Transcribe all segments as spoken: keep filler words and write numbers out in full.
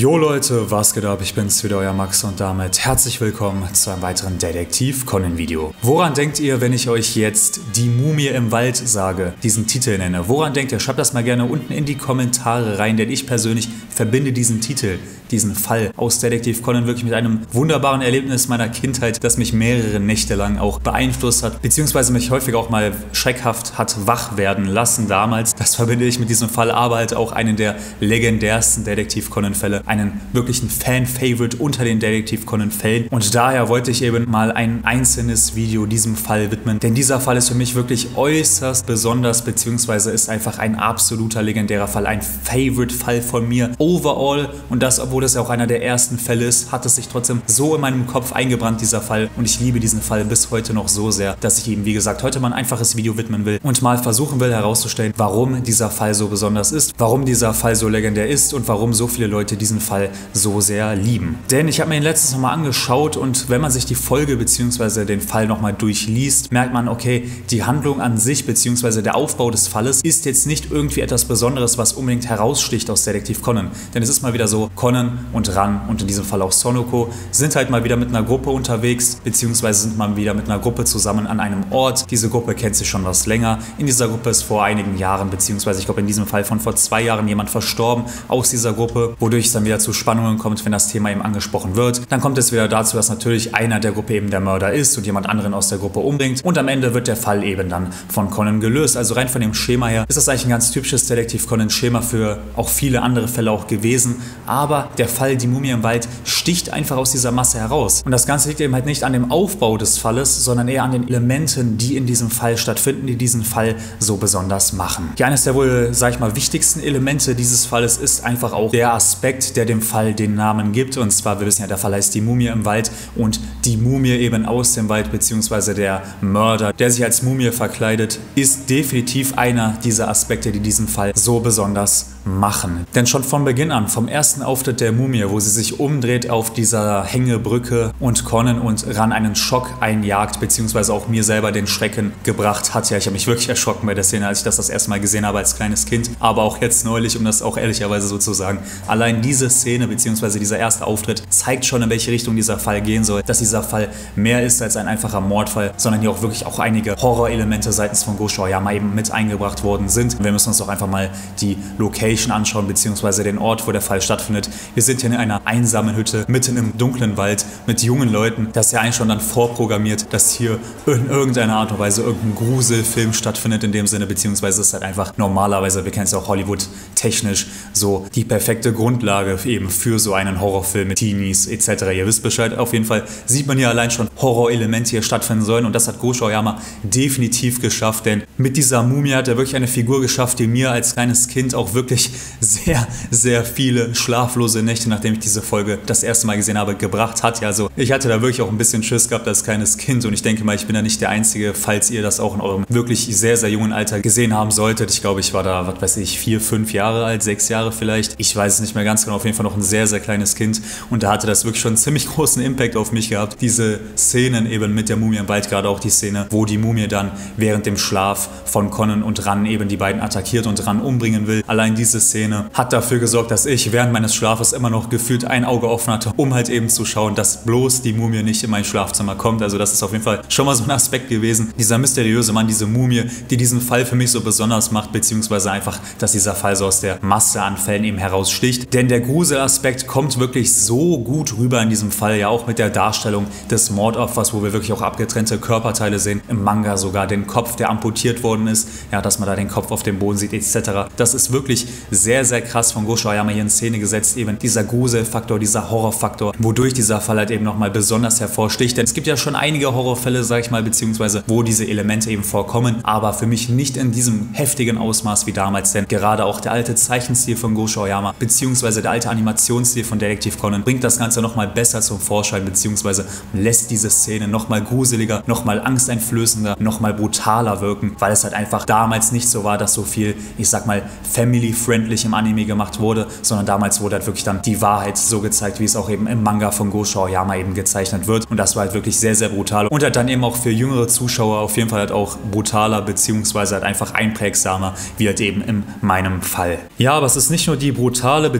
Jo Leute, was geht ab? Ich bin's wieder, euer Max und damit herzlich willkommen zu einem weiteren Detektiv Conan Video. Woran denkt ihr, wenn ich euch jetzt die Mumie im Wald sage, diesen Titel nenne? Woran denkt ihr? Schreibt das mal gerne unten in die Kommentare rein, denn ich persönlich verbinde diesen Titel, diesen Fall aus Detektiv Conan wirklich mit einem wunderbaren Erlebnis meiner Kindheit, das mich mehrere Nächte lang auch beeinflusst hat, beziehungsweise mich häufig auch mal schreckhaft hat wach werden lassen damals. Das verbinde ich mit diesem Fall, aber halt auch einen der legendärsten Detektiv Conan Fälle, einen wirklichen Fan-Favorite unter den Detektiv Conan Fällen, und daher wollte ich eben mal ein einzelnes Video diesem Fall widmen, denn dieser Fall ist für mich wirklich äußerst besonders, beziehungsweise ist einfach ein absoluter legendärer Fall, ein Favorite-Fall von mir overall, und das, obwohl das ja auch einer der ersten Fälle ist, hat es sich trotzdem so in meinem Kopf eingebrannt, dieser Fall, und ich liebe diesen Fall bis heute noch so sehr, dass ich ihm, wie gesagt, heute mal ein einfaches Video widmen will und mal versuchen will herauszustellen, warum dieser Fall so besonders ist, warum dieser Fall so legendär ist und warum so viele Leute diesen Fall so sehr lieben. Denn ich habe mir ihn letztens nochmal angeschaut, und wenn man sich die Folge bzw. den Fall nochmal durchliest, merkt man, okay, die Handlung an sich bzw. der Aufbau des Falles ist jetzt nicht irgendwie etwas Besonderes, was unbedingt heraussticht aus Detektiv Conan. Denn es ist mal wieder so, Conan und Ran und in diesem Fall auch Sonoko sind halt mal wieder mit einer Gruppe unterwegs, beziehungsweise sind mal wieder mit einer Gruppe zusammen an einem Ort. Diese Gruppe kennt sich schon was länger. In dieser Gruppe ist vor einigen Jahren, beziehungsweise ich glaube in diesem Fall von vor zwei Jahren jemand verstorben aus dieser Gruppe, wodurch es dann wieder zu Spannungen kommt, wenn das Thema eben angesprochen wird. Dann kommt es wieder dazu, dass natürlich einer der Gruppe eben der Mörder ist und jemand anderen aus der Gruppe umbringt, und am Ende wird der Fall eben dann von Conan gelöst. Also rein von dem Schema her ist das eigentlich ein ganz typisches Detektiv Conan Schema für auch viele andere Fälle auch gewesen, aber der Fall Die Mumie im Wald sticht einfach aus dieser Masse heraus. Und das Ganze liegt eben halt nicht an dem Aufbau des Falles, sondern eher an den Elementen, die in diesem Fall stattfinden, die diesen Fall so besonders machen. Ja, eines der wohl, sag ich mal, wichtigsten Elemente dieses Falles ist einfach auch der Aspekt, der dem Fall den Namen gibt. Und zwar, wir wissen ja, der Fall heißt Die Mumie im Wald, und die Mumie eben aus dem Wald, beziehungsweise der Mörder, der sich als Mumie verkleidet, ist definitiv einer dieser Aspekte, die diesen Fall so besonders machen. Denn schon von Beginn an, vom ersten Auftritt der Mumie, wo sie sich umdreht auf dieser Hängebrücke und Conan und Ran einen Schock einjagt, beziehungsweise auch mir selber den Schrecken gebracht hat. Ja, ich habe mich wirklich erschrocken bei der Szene, als ich das das erste Mal gesehen habe als kleines Kind, aber auch jetzt neulich, um das auch ehrlicherweise so zu sagen. Allein diese Szene, beziehungsweise dieser erste Auftritt, zeigt schon, in welche Richtung dieser Fall gehen soll, dass dieser Fall mehr ist als ein einfacher Mordfall, sondern hier auch wirklich auch einige Horrorelemente seitens von Gosho Aoyama eben mit eingebracht worden sind. Wir müssen uns auch einfach mal die Location anschauen, beziehungsweise den Ort, wo der Fall stattfindet. Wir sind hier in einer einsamen Hütte, mitten im dunklen Wald, mit jungen Leuten. Das ist ja eigentlich schon dann vorprogrammiert, dass hier in irgendeiner Art und Weise irgendein Gruselfilm stattfindet in dem Sinne, beziehungsweise ist halt einfach normalerweise, wir kennen es ja auch Hollywood technisch, so die perfekte Grundlage eben für so einen Horrorfilm mit Teenies et cetera. Ihr wisst Bescheid, auf jeden Fall sieht man hier allein schon Horrorelemente hier stattfinden sollen, und das hat Gosho Aoyama definitiv geschafft, denn mit dieser Mumie hat er wirklich eine Figur geschafft, die mir als kleines Kind auch wirklich sehr, sehr viele schlaflose Nächte, nachdem ich diese Folge das erste Mal gesehen habe, gebracht hat. Ja, also ich hatte da wirklich auch ein bisschen Schiss gehabt als kleines Kind, und ich denke mal, ich bin da nicht der Einzige, falls ihr das auch in eurem wirklich sehr, sehr jungen Alter gesehen haben solltet. Ich glaube, ich war da, was weiß ich, vier, fünf Jahre alt, sechs Jahre vielleicht. Ich weiß es nicht mehr ganz genau, auf jeden Fall noch ein sehr, sehr kleines Kind, und da hatte das wirklich schon einen ziemlich großen Impact auf mich gehabt. Diese Szenen eben mit der Mumie im Wald, gerade auch die Szene, wo die Mumie dann während dem Schlaf von Conan und Ran eben die beiden attackiert und Ran umbringen will. Allein diese Szene hat dafür gesorgt, dass ich während meines Schlafes immer noch gefühlt ein Auge offen hatte, um halt eben zu schauen, dass bloß die Mumie nicht in mein Schlafzimmer kommt. Also das ist auf jeden Fall schon mal so ein Aspekt gewesen. Dieser mysteriöse Mann, diese Mumie, die diesen Fall für mich so besonders macht, beziehungsweise einfach, dass dieser Fall so aus der Masse an Fällen eben heraussticht. Denn der Gruselaspekt kommt wirklich so gut rüber in diesem Fall, ja auch mit der Darstellung des Mordopfers, wo wir wirklich auch abgetrennte Körperteile sehen, im Manga sogar den Kopf, der amputiert worden ist, ja, dass man da den Kopf auf dem Boden sieht et cetera. Das ist wirklich sehr, sehr krass von Gosho Aoyama hier in Szene gesetzt, eben dieser Gruselfaktor, dieser Horrorfaktor, wodurch dieser Fall halt eben nochmal besonders hervorsticht. Denn es gibt ja schon einige Horrorfälle, sag ich mal, beziehungsweise wo diese Elemente eben vorkommen, aber für mich nicht in diesem heftigen Ausmaß wie damals, denn gerade auch der alte Zeichenstil von Gosho Aoyama, beziehungsweise der alte Animationsstil von Detektiv Conan bringt das Ganze nochmal besser zum Vorschein, beziehungsweise lässt diese Szene nochmal gruseliger, nochmal angsteinflößender, nochmal brutaler wirken, weil es halt einfach damals nicht so war, dass so viel, ich sag mal, family-friendlich im Anime gemacht wurde, sondern damals wurde halt wirklich dann die Wahrheit so gezeigt, wie es auch eben im Manga von Gosho Aoyama eben gezeichnet wird, und das war halt wirklich sehr, sehr brutal und halt dann eben auch für jüngere Zuschauer auf jeden Fall halt auch brutaler, beziehungsweise halt einfach einprägsamer, wie halt eben in meinem Fall. Ja, aber es ist nicht nur die brutale bzw.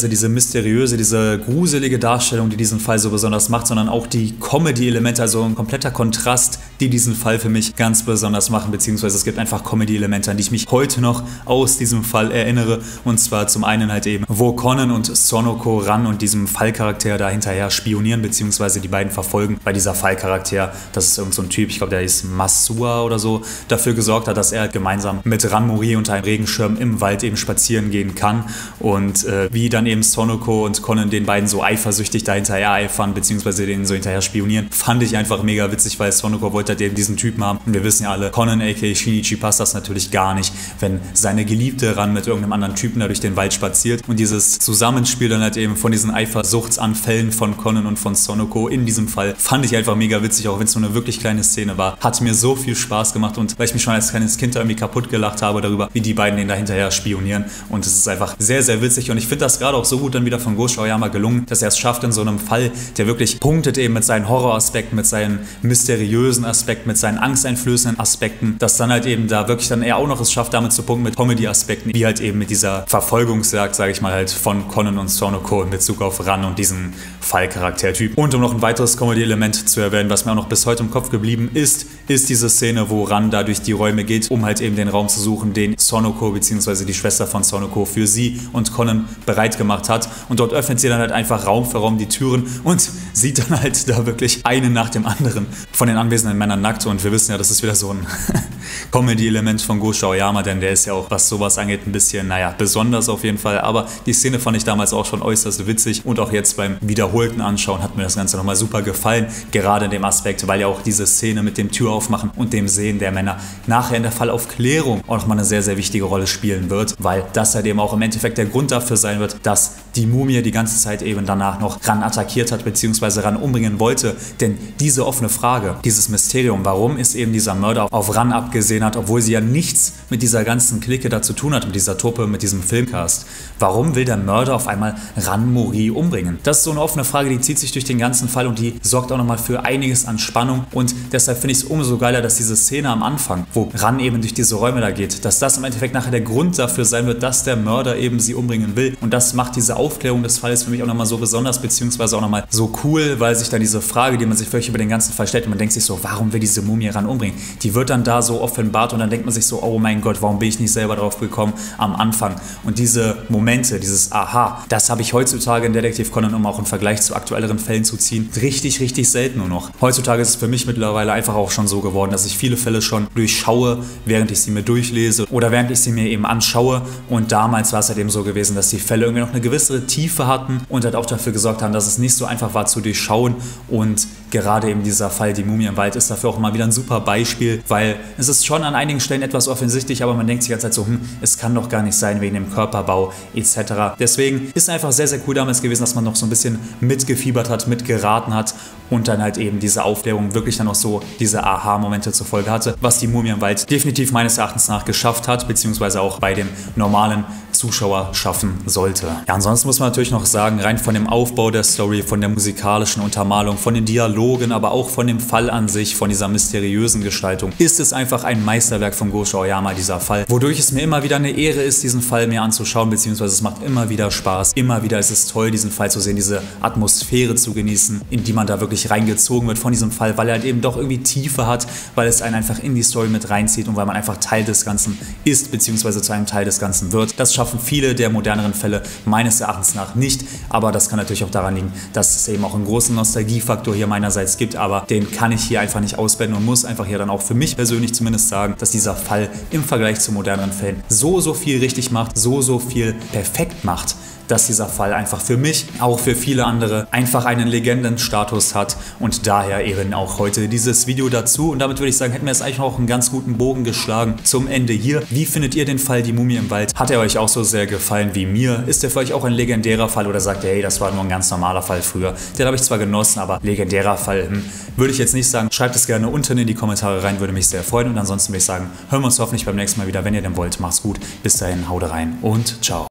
beziehungsweise diese mysteriöse, diese gruselige Darstellung, die diesen Fall so besonders macht, sondern auch die Comedy-Elemente, also ein kompletter Kontrast, die diesen Fall für mich ganz besonders machen, beziehungsweise es gibt einfach Comedy-Elemente, an die ich mich heute noch aus diesem Fall erinnere, und zwar zum einen halt eben, wo Conan und Sonoko Ran und diesem Fallcharakter da hinterher spionieren, beziehungsweise die beiden verfolgen, weil dieser Fallcharakter, das ist irgend so ein Typ, ich glaube, der ist Masua oder so, dafür gesorgt hat, dass er gemeinsam mit Ran Mori unter einem Regenschirm im Wald eben spazieren gehen kann, und äh, wie dann eben Sonoko und Conan den beiden so eifersüchtig da hinterher eifern, beziehungsweise denen so hinterher spionieren, fand ich einfach mega witzig, weil Sonoko wollte halt eben diesen Typen haben, und wir wissen ja alle, Conan aka Shinichi passt das natürlich gar nicht, wenn seine Geliebte Ran mit irgendeinem anderen Typen da durch den Wald spaziert, und dieses Zusammenspiel dann halt eben von diesen Eifersuchtsanfällen von Conan und von Sonoko in diesem Fall fand ich einfach mega witzig, auch wenn es so eine wirklich kleine Szene war, hat mir so viel Spaß gemacht, und weil ich mich schon als kleines Kind da irgendwie kaputt gelacht habe darüber, wie die beiden den da hinterher spionieren, und es ist einfach sehr, sehr witzig, und ich finde das gerade auch so gut dann wieder von Ghost Aoyama gelungen, dass er es schafft in so einem Fall, der wirklich punktet eben mit seinen Horroraspekten, mit seinen mysteriösen Aspekten, mit seinen angsteinflößenden Aspekten, dass dann halt eben da wirklich dann er auch noch es schafft, damit zu punkten mit Comedy-Aspekten, wie halt eben mit dieser Verfolgungsjagd, sage ich mal, halt von Conan und Sonoko in Bezug auf Ran und diesen Fallcharaktertyp. Und um noch ein weiteres Comedy-Element zu erwähnen, was mir auch noch bis heute im Kopf geblieben ist, ist diese Szene, wo Ran da durch die Räume geht, um halt eben den Raum zu suchen, den Sonoko bzw. die Schwester von Sonoko für sie und Conan bereit gemacht hat, und dort öffnet sie dann halt einfach Raum für Raum die Türen und sieht dann halt da wirklich einen nach dem anderen von den anwesenden Männern nackt, und wir wissen ja, das ist wieder so ein Comedy-Element von Ghost Aoyama, denn der ist ja auch, was sowas angeht, ein bisschen, naja, besonders auf jeden Fall, aber die Szene fand ich damals auch schon äußerst witzig, und auch jetzt beim wiederholten Anschauen hat mir das Ganze nochmal super gefallen, gerade in dem Aspekt, weil ja auch diese Szene mit dem Türaufmachen und dem Sehen der Männer nachher in der Fallaufklärung auch nochmal eine sehr, sehr wichtige Rolle spielen wird, weil das halt eben auch im Endeffekt der Grund dafür sein wird, dass die Mumie die ganze Zeit eben danach noch Ran attackiert hat, beziehungsweise Ran umbringen wollte, denn diese offene Frage, dieses Mysterium, warum ist eben dieser Mörder auf Ran abgesehen hat, obwohl sie ja nichts mit dieser ganzen Clique da zu tun hat, mit dieser Truppe, mit diesem Filmcast. Warum will der Mörder auf einmal Ran Mori umbringen? Das ist so eine offene Frage, die zieht sich durch den ganzen Fall, und die sorgt auch nochmal für einiges an Spannung, und deshalb finde ich es umso geiler, dass diese Szene am Anfang, wo Ran eben durch diese Räume da geht, dass das im Endeffekt nachher der Grund dafür sein wird, dass der Mörder eben sie umbringen will, und das macht diese Aufklärung des Falles für mich auch nochmal so besonders, beziehungsweise auch nochmal so cool, weil sich dann diese Frage, die man sich wirklich über den ganzen Fall stellt, und man denkt sich so, warum will diese Mumie Ran umbringen? Die wird dann da so offenbart, und dann denkt man sich so, oh mein Gott, warum bin ich nicht selber drauf gekommen am Anfang? Und diese Momente, dieses Aha, das habe ich heutzutage in Detektiv Conan, um auch im Vergleich zu aktuelleren Fällen zu ziehen, richtig, richtig selten nur noch. Heutzutage ist es für mich mittlerweile einfach auch schon so geworden, dass ich viele Fälle schon durchschaue, während ich sie mir durchlese oder während ich sie mir eben anschaue, und damals war es halt eben so gewesen, dass die Fälle irgendwie noch eine gewisse Tiefe hatten und halt auch dafür gesorgt haben, dass es nicht so einfach war zu durchschauen, und gerade eben dieser Fall, die Mumie im Wald, ist dafür auch mal wieder ein super Beispiel, weil es ist schon an einigen Stellen etwas offensichtlich, aber man denkt sich die ganze Zeit so, hm, es kann doch gar nicht sein wegen dem Körperbau et cetera. Deswegen ist einfach sehr, sehr cool damals gewesen, dass man noch so ein bisschen mitgefiebert hat, mitgeraten hat und dann halt eben diese Aufklärung wirklich dann auch so diese Aha-Momente zur Folge hatte, was die Mumie im Wald definitiv meines Erachtens nach geschafft hat, beziehungsweise auch bei dem normalen Zuschauer schaffen sollte. Ja, ansonsten muss man natürlich noch sagen, rein von dem Aufbau der Story, von der musikalischen Untermalung, von den Dialogen, aber auch von dem Fall an sich, von dieser mysteriösen Gestaltung, ist es einfach ein Meisterwerk von Ghost Aoyama, dieser Fall, wodurch es mir immer wieder eine Ehre ist, diesen Fall mir anzuschauen, beziehungsweise es macht immer wieder Spaß, immer wieder ist es toll, diesen Fall zu sehen, diese Atmosphäre zu genießen, in die man da wirklich reingezogen wird von diesem Fall, weil er halt eben doch irgendwie Tiefe hat, weil es einen einfach in die Story mit reinzieht und weil man einfach Teil des Ganzen ist, beziehungsweise zu einem Teil des Ganzen wird. Das schaffen viele der moderneren Fälle meines Erachtens nach nicht, aber das kann natürlich auch daran liegen, dass es eben auch einen großen Nostalgiefaktor hier meinerseits gibt, aber den kann ich hier einfach nicht ausblenden und muss einfach hier dann auch für mich persönlich zumindest sagen, dass dieser Fall im Vergleich zu moderneren Fällen so, so viel richtig macht, so, so viel perfekt macht, dass dieser Fall einfach für mich, auch für viele andere, einfach einen Legendenstatus hat und daher eben auch heute dieses Video dazu. Und damit würde ich sagen, hätten wir jetzt eigentlich auch einen ganz guten Bogen geschlagen zum Ende hier. Wie findet ihr den Fall Die Mumie im Wald? Hat er euch auch so sehr gefallen wie mir? Ist der für euch auch ein legendärer Fall oder sagt ihr, hey, das war nur ein ganz normaler Fall früher? Den habe ich zwar genossen, aber legendärer Fall, hm, würde ich jetzt nicht sagen. Schreibt es gerne unten in die Kommentare rein, würde mich sehr freuen. Und ansonsten würde ich sagen, hören wir uns hoffentlich beim nächsten Mal wieder, wenn ihr denn wollt. Macht's gut, bis dahin, haut rein und ciao.